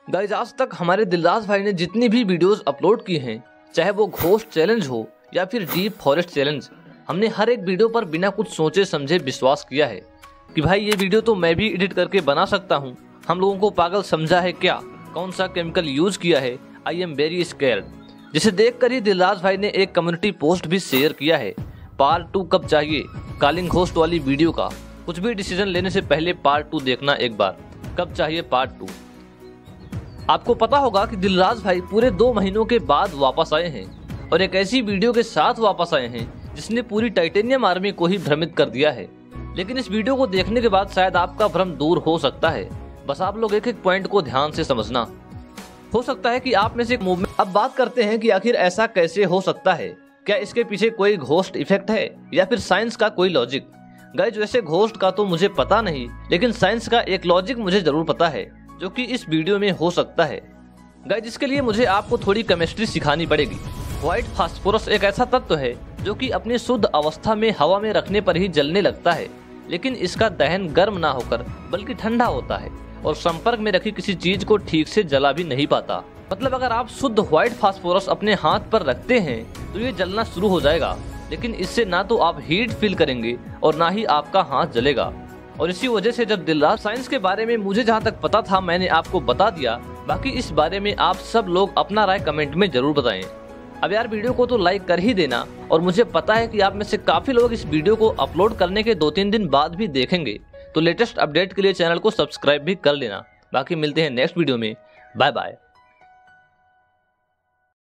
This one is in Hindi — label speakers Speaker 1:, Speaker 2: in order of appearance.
Speaker 1: गाइस आज तक हमारे दिलराज भाई ने जितनी भी वीडियोस अपलोड की हैं, चाहे वो घोस्ट चैलेंज हो या फिर डीप फॉरेस्ट चैलेंज, हमने हर एक वीडियो पर बिना कुछ सोचे समझे विश्वास किया है कि भाई ये वीडियो तो मैं भी एडिट करके बना सकता हूँ। हम लोगों को पागल समझा है क्या, कौन सा केमिकल यूज किया है, आई एम वेरी स्कैर्ड। जिसे देखकर ही दिलराज भाई ने एक कम्युनिटी पोस्ट भी शेयर किया है, पार्ट 2 कब चाहिए कॉलिंग घोस्ट वाली वीडियो का। कुछ भी डिसीजन लेने से पहले पार्ट 2 देखना एक बार, कब चाहिए पार्ट 2। आपको पता होगा कि दिलराज भाई पूरे 2 महीनों के बाद वापस आए हैं और एक ऐसी वीडियो के साथ वापस आए हैं जिसने पूरी टाइटेनियम आर्मी को ही भ्रमित कर दिया है। लेकिन इस वीडियो को देखने के बाद शायद आपका भ्रम दूर हो सकता है। बस आप लोग एक एक पॉइंट को ध्यान से समझना। हो सकता है कि आप में से एक मूवमेंट। अब बात करते हैं कि आखिर ऐसा कैसे हो सकता है। क्या इसके पीछे कोई घोस्ट इफेक्ट है या फिर साइंस का कोई लॉजिक? गाइस वैसे घोस्ट का तो मुझे पता नहीं, लेकिन साइंस का एक लॉजिक मुझे जरूर पता है जो कि इस वीडियो में हो सकता है। गाइस जिसके लिए मुझे आपको थोड़ी केमिस्ट्री सिखानी पड़ेगी। व्हाइट फास्फोरस एक ऐसा तत्व है जो कि अपनी शुद्ध अवस्था में हवा में रखने पर ही जलने लगता है, लेकिन इसका दहन गर्म ना होकर बल्कि ठंडा होता है और संपर्क में रखी किसी चीज को ठीक से जला भी नहीं पाता। मतलब अगर आप शुद्ध व्हाइट फास्फोरस अपने हाथ पर रखते हैं तो ये जलना शुरू हो जाएगा, लेकिन इससे ना तो आप हीट फील करेंगे और ना ही आपका हाथ जलेगा। और इसी वजह से जब दिलराज साइंस के बारे में मुझे जहाँ तक पता था मैंने आपको बता दिया। बाकी इस बारे में आप सब लोग अपना राय कमेंट में जरूर बताएं। अब यार वीडियो को तो लाइक कर ही देना, और मुझे पता है कि आप में से काफी लोग इस वीडियो को अपलोड करने के 2-3 दिन बाद भी देखेंगे, तो लेटेस्ट अपडेट के लिए चैनल को सब्सक्राइब भी कर लेना। बाकी मिलते हैं नेक्स्ट वीडियो में, बाय बाय।